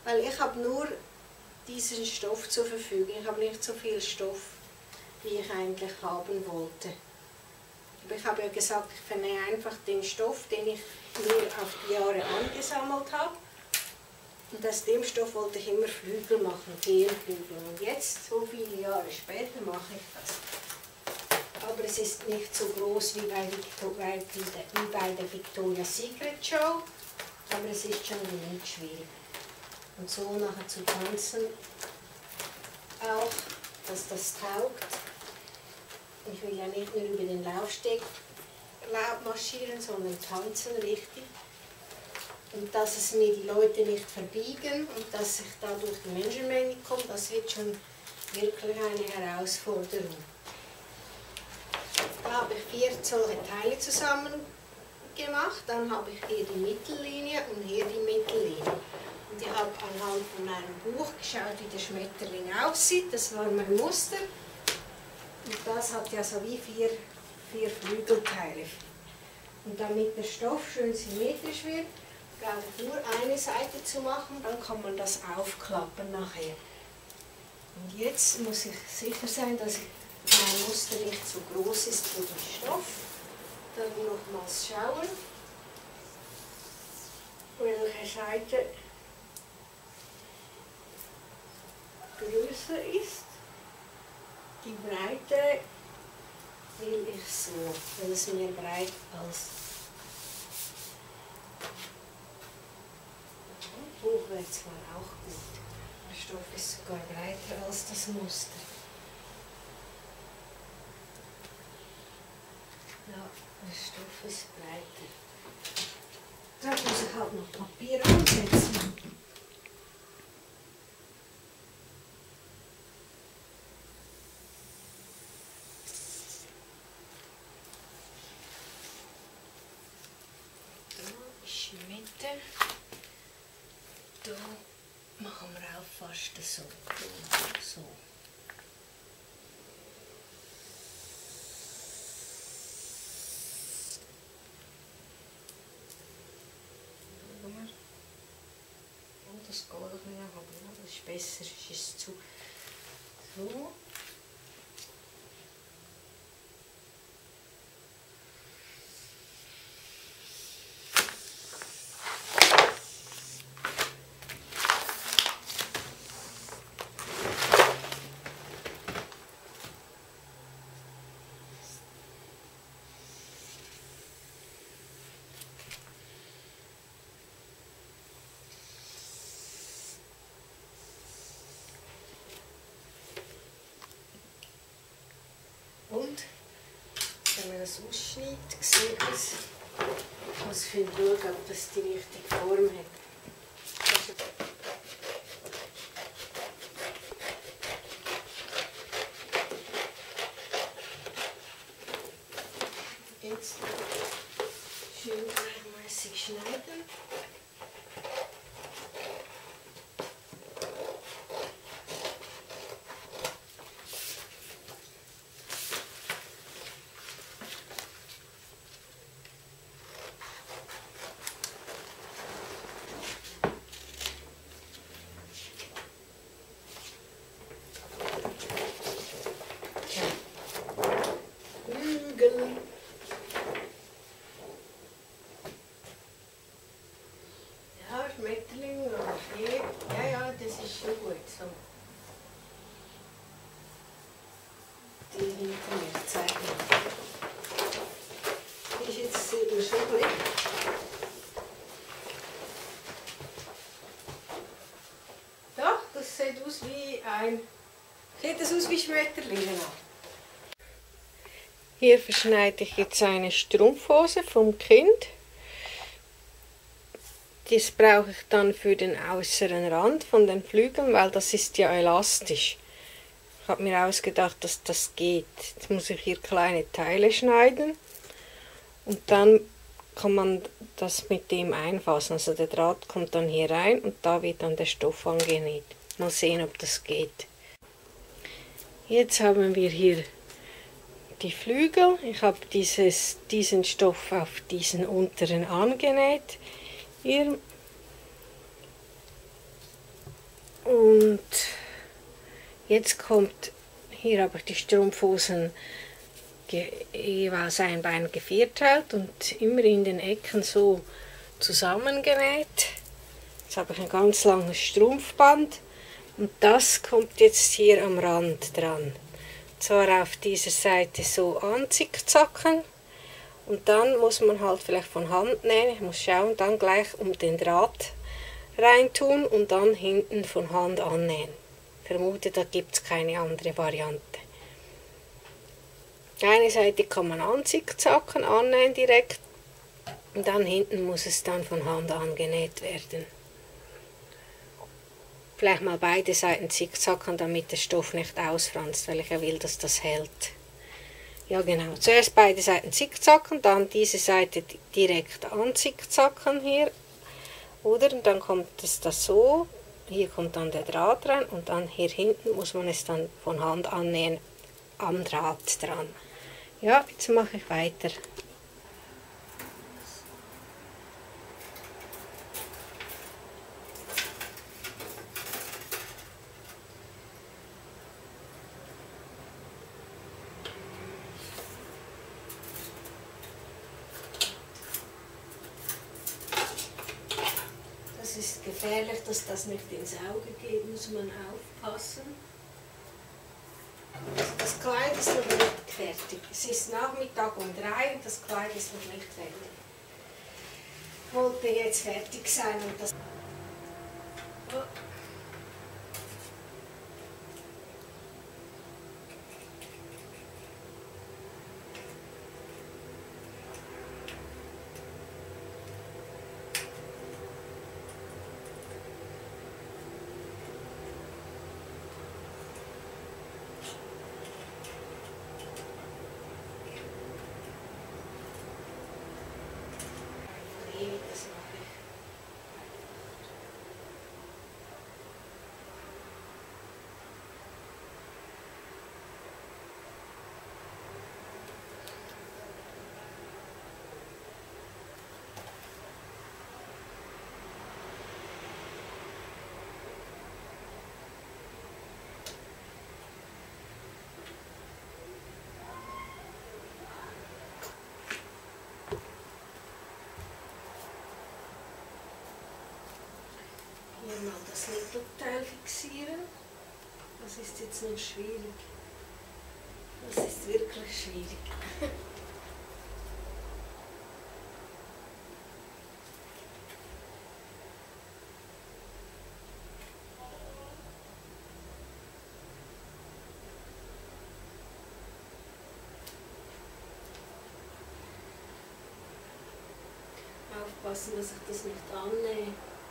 weil ich habe nur diesen Stoff zur Verfügung. Ich habe nicht so viel Stoff, wie ich eigentlich haben wollte. Aber ich habe ja gesagt, ich vernähe einfach den Stoff, den ich mir auf die Jahre angesammelt habe. Und aus dem Stoff wollte ich immer Flügel machen, Feenflügel. Und jetzt, so viele Jahre später, mache ich das. Aber es ist nicht so groß wie bei der Victoria's Secret Show, aber es ist schon nicht schwierig. Und so nachher zu tanzen, auch, dass das taugt. Ich will ja nicht nur über den Laufsteg marschieren, sondern tanzen richtig. Und dass es mir die Leute nicht verbiegen und dass ich da durch die Menschenmenge komme, das wird schon wirklich eine Herausforderung. Da habe ich 4 solche Teile zusammen gemacht, dann habe ich hier die Mittellinie und hier die Mittellinie. Und ich habe anhand von meinem Buch geschaut, wie der Schmetterling aussieht, das war mein Muster. Und das hat ja so wie 4 Flügelteile. Und damit der Stoff schön symmetrisch wird, brauche ich nur eine Seite zu machen, dann kann man das aufklappen nachher. Und jetzt muss ich sicher sein, dass mein Muster nicht zu groß ist für den Stoff. Dann nochmals schauen, welche Seite größer ist. Die Breite will ich so, weil es mehr breit als hochwärts war auch gut. Der Stoff ist sogar breiter als das Muster. Ja, der Stoff ist breiter. Da muss ich halt noch Papier ansetzen. Mitte. Da machen wir auch fast so. So. Oh, das geht doch nicht, aber das ist besser, es ist zu. So. Und wenn man das ausschneidet, sieht man es. Ich muss viel schauen, ob das die richtige Form hat. Jetzt schön gleichmäßig schneiden. Ja, Schmetterling oder Fee. Ja, das ist schon gut so. Die hinter mir zeigen. Die ist jetzt eben schon gut. Doch, das sieht aus wie ein. Sieht das aus wie Schmetterlinge? Hier verschneide ich jetzt eine Strumpfhose vom Kind. Das brauche ich dann für den äußeren Rand von den Flügeln, weil das ist ja elastisch. Ich habe mir ausgedacht, dass das geht. Jetzt muss ich hier kleine Teile schneiden und dann kann man das mit dem einfassen. Also der Draht kommt dann hier rein und da wird dann der Stoff angenäht. Mal sehen, ob das geht. Jetzt haben wir hier die Flügel. Ich habe diesen Stoff auf diesen unteren angenäht. Hier Und jetzt kommt, hier habe ich die Strumpfhosen jeweils ein Bein gevierteilt und immer in den Ecken so zusammengenäht. Jetzt habe ich ein ganz langes Strumpfband und das kommt jetzt hier am Rand dran. Und zwar auf dieser Seite so anzickzacken und dann muss man halt vielleicht von Hand nähen, ich muss schauen, dann gleich um den Draht reintun und dann hinten von Hand annähen. Ich vermute, da gibt es keine andere Variante. Eine Seite kann man anzickzacken, annähen direkt und dann hinten muss es dann von Hand angenäht werden. Vielleicht mal beide Seiten zickzacken, damit der Stoff nicht ausfranst, weil ich ja will, dass das hält. Ja genau, zuerst beide Seiten zickzacken, dann diese Seite direkt anzickzacken hier. Oder und dann kommt es das so, hier kommt dann der Draht rein und dann hier hinten muss man es dann von Hand annähen am Draht dran. Ja, jetzt mache ich weiter. Es ist gefährlich, dass das nicht ins Auge geht, muss man aufpassen. Also das Kleid ist noch nicht fertig. Es ist Nachmittag um 3 und das Kleid ist noch nicht fertig. Ich wollte jetzt fertig sein und das... Hier mal das Mittelteil fixieren. Das ist jetzt noch schwierig. Das ist wirklich schwierig. Aufpassen, dass ich das nicht annähe.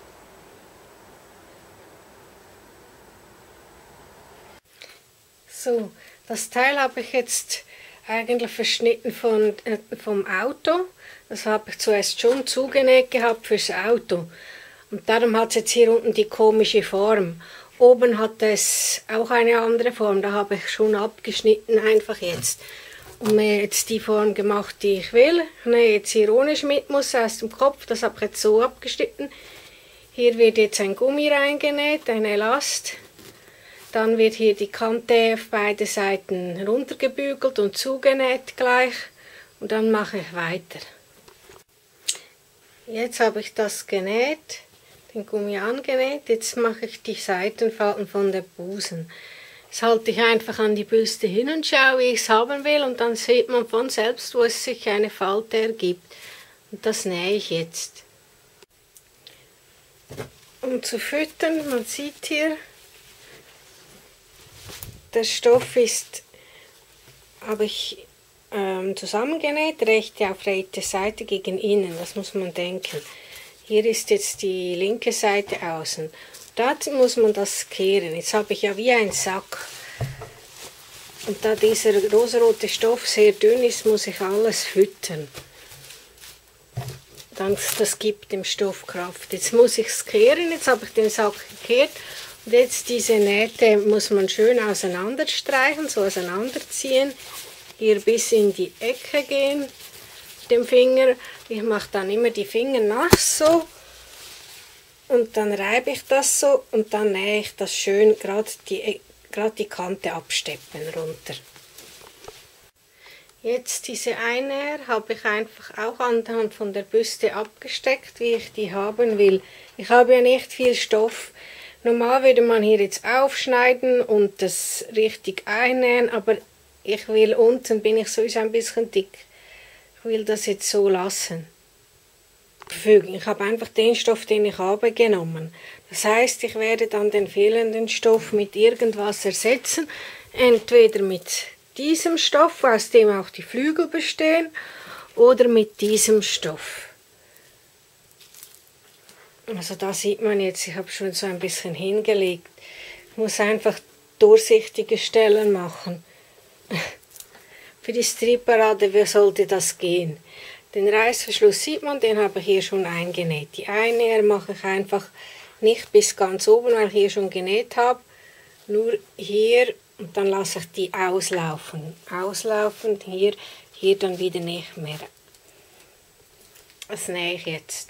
So, das Teil habe ich jetzt eigentlich verschnitten vom Auto. Das habe ich zuerst schon zugenäht gehabt fürs Auto. Und darum hat es jetzt hier unten die komische Form. Oben hat es auch eine andere Form, da habe ich schon abgeschnitten einfach jetzt. Und mir jetzt die Form gemacht, die ich will. Ich nähe jetzt hier ohne Schnittmuster aus dem Kopf, das habe ich jetzt so abgeschnitten. Hier wird jetzt ein Gummi reingenäht, ein Elast. Dann wird hier die Kante auf beide Seiten runtergebügelt und zugenäht gleich. Und dann mache ich weiter. Jetzt habe ich das genäht, den Gummi angenäht. Jetzt mache ich die Seitenfalten von der Busen. Jetzt halte ich einfach an die Büste hin und schaue, wie ich es haben will. Und dann sieht man von selbst, wo es sich eine Falte ergibt. Und das nähe ich jetzt. Um zu füttern, man sieht hier, der Stoff habe ich zusammengenäht, rechte auf rechte Seite gegen innen, das muss man denken. Hier ist jetzt die linke Seite außen. Da muss man das kehren. Jetzt habe ich ja wie ein Sack. Und da dieser rosarote Stoff sehr dünn ist, muss ich alles füttern. Das gibt dem Stoff Kraft. Jetzt muss ich es kehren, jetzt habe ich den Sack gekehrt. Und jetzt diese Nähte muss man schön auseinanderstreichen, so auseinanderziehen. Hier bis in die Ecke gehen mit dem Finger. Ich mache dann immer die Finger nass so. und dann reibe ich das so und dann nähe ich das schön gerade die Kante absteppen runter. Jetzt diese Einnäher habe ich einfach auch anhand von der Büste abgesteckt, wie ich die haben will. Ich habe ja nicht viel Stoff. Normal würde man hier jetzt aufschneiden und das richtig einnähen, aber ich will unten, bin ich sowieso ein bisschen dick. Ich will das jetzt so lassen. Ich habe einfach den Stoff, den ich habe, genommen. Das heißt, ich werde dann den fehlenden Stoff mit irgendwas ersetzen. Entweder mit diesem Stoff, aus dem auch die Flügel bestehen, oder mit diesem Stoff. Also da sieht man jetzt, ich habe schon so ein bisschen hingelegt. Ich muss einfach durchsichtige Stellen machen. Für die Striparade sollte das gehen. Den Reißverschluss sieht man, den habe ich hier schon eingenäht. Die Einnäher mache ich einfach nicht bis ganz oben, weil ich hier schon genäht habe. Nur hier und dann lasse ich die auslaufen. Auslaufen, hier dann wieder nicht mehr. Das nähe ich jetzt.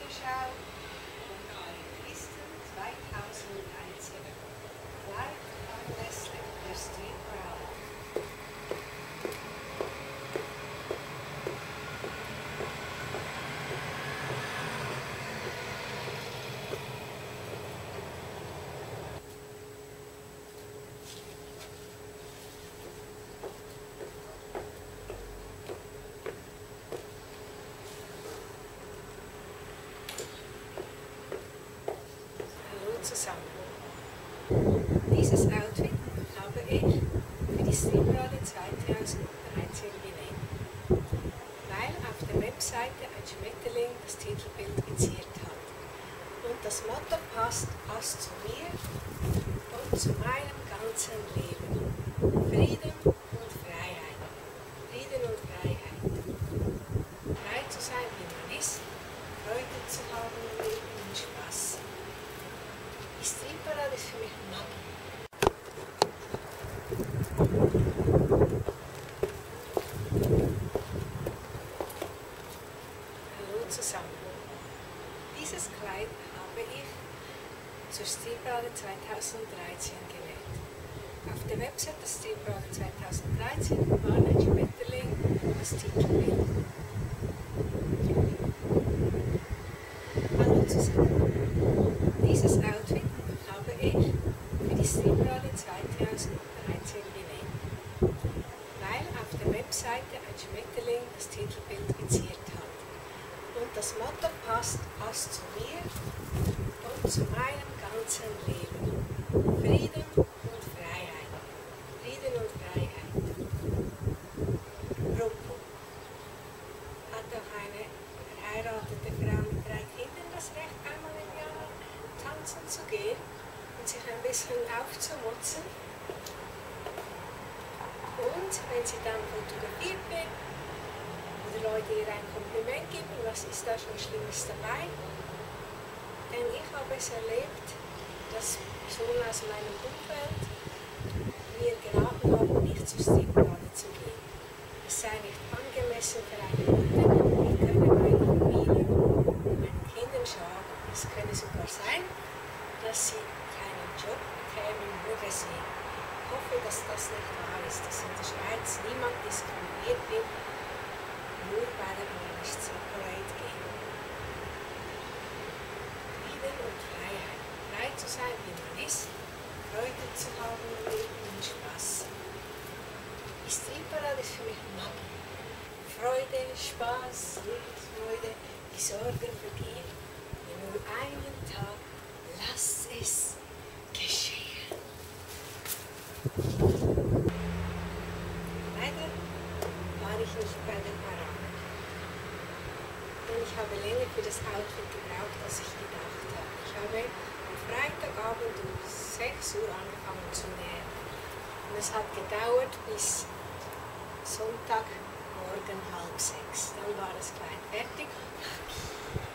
Zusammen. Dieses Outfit habe ich für die Striparade 2013 genäht, weil auf der Webseite ein Schmetterling das Titelbild geziert hat. Und das Motto passt zu mir und zu meinem ganzen Leben. Frieden und Freiheit. Frieden und Freiheit. Frei zu sein, wie man ist, Freude zu haben im Leben und Spaß. Die Striparade ist für mich Magie. Hallo zusammen. Dieses Kleid habe ich zur Striparade 2013 genäht. Auf der Website der Striparade 2013 war ein Schmetterling das Titelbild. Hallo zusammen. Dieses Outfit habe ich für die Striparade 2013 genäht, weil auf der Webseite ein Schmetterling das Titelbild geziert hat. Und das Motto passt zu mir und zu meinem ganzen Leben. Frieden und Freiheit. Frieden und Freiheit. Rocco hat auch eine verheiratete Frau mit 3 Kindern das Recht, einmal im Jahr tanzen zu gehen und sich ein bisschen aufzumutzen. Und wenn sie dann fotografiert wird oder Leute ihr ein Kompliment geben, was ist da schon Schlimmes dabei? Denn ich habe es erlebt, dass Personen aus meinem Umfeld mir geraten haben, nicht zur Striparade zu gehen. Es sei nicht angemessen für eine Mutter, ich könne meiner Familie und meinen Kindern schaden. Es könne sogar sein, dass sie keinen Job bekämen, nur deswegen. Ich hoffe, dass das nicht wahr ist, dass in der Schweiz niemand diskriminiert wird, nur weil er mal nicht zur Parade geht. Frieden und Freiheit. Frei zu sein, wie man ist, Freude zu haben im Leben und Spaß. Die Striparade ist für mich Magie. Freude, Spaß, Lebensfreude, die Sorgen vergehen. Nur einen Tag, lass es geschehen. Leider war ich nicht bei der Parade. Denn ich habe länger für das Outfit gebraucht, als ich gedacht habe. Ich habe am Freitagabend um 6 Uhr angefangen zu nähen. Und es hat gedauert bis Sonntagmorgen 5:30. Dann war das Kleid fertig.